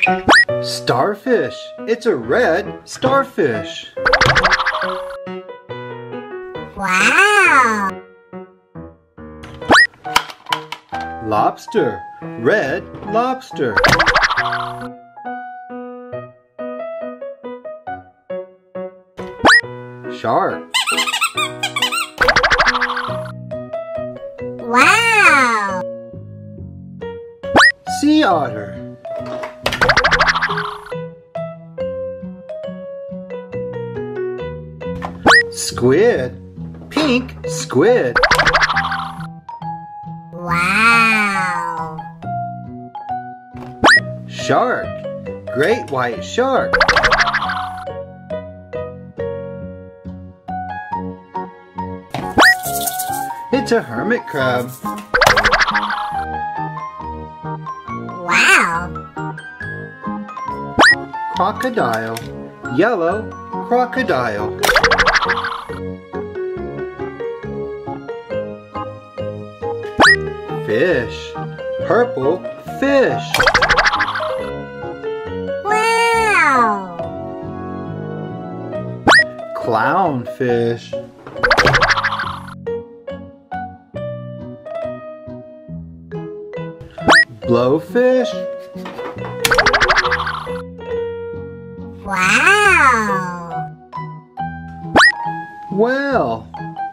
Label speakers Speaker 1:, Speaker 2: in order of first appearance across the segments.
Speaker 1: Starfish. It's a red starfish.
Speaker 2: Wow!
Speaker 1: Lobster. Red lobster. Shark.
Speaker 2: Wow!
Speaker 1: Sea otter. Squid. Pink squid.
Speaker 2: Wow!
Speaker 1: Shark. Great white shark. It's a hermit crab.
Speaker 2: Wow!
Speaker 1: Crocodile. Yellow crocodile. Fish. Purple fish.
Speaker 2: Wow!
Speaker 1: Clownfish. Blowfish.
Speaker 2: Wow!
Speaker 1: Whale.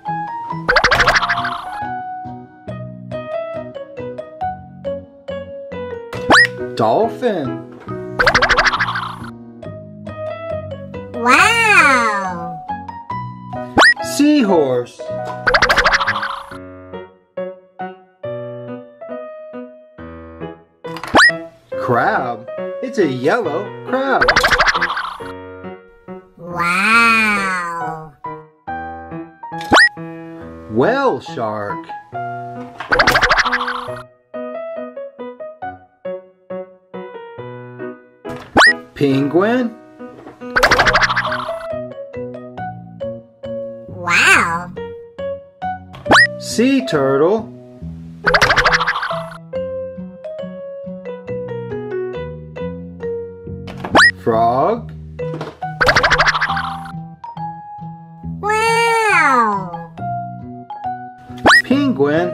Speaker 1: Dolphin.
Speaker 2: Wow!
Speaker 1: Seahorse. Crab. It's a yellow crab.
Speaker 2: Wow!
Speaker 1: Whale shark. Penguin.
Speaker 2: Wow!
Speaker 1: Sea turtle. Frog.
Speaker 2: Wow!
Speaker 1: Penguin.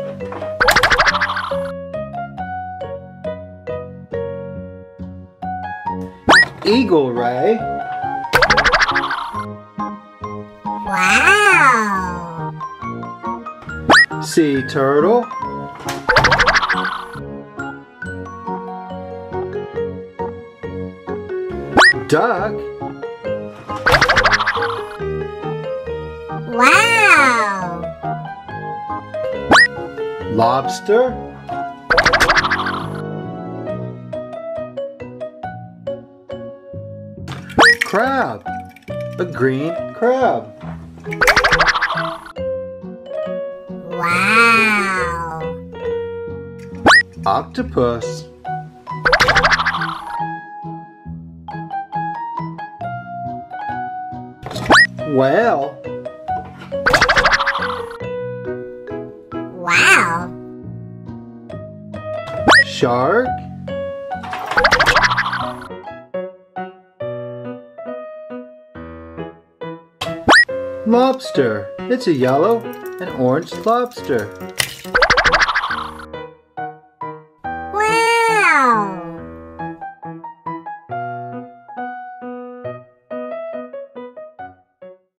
Speaker 1: Eagle ray.
Speaker 2: Wow!
Speaker 1: Sea turtle. Duck.
Speaker 2: Wow!
Speaker 1: Lobster. Crab. A green crab.
Speaker 2: Wow!
Speaker 1: Octopus. Whale.
Speaker 2: Wow!
Speaker 1: Shark. Lobster. It's a yellow and orange lobster.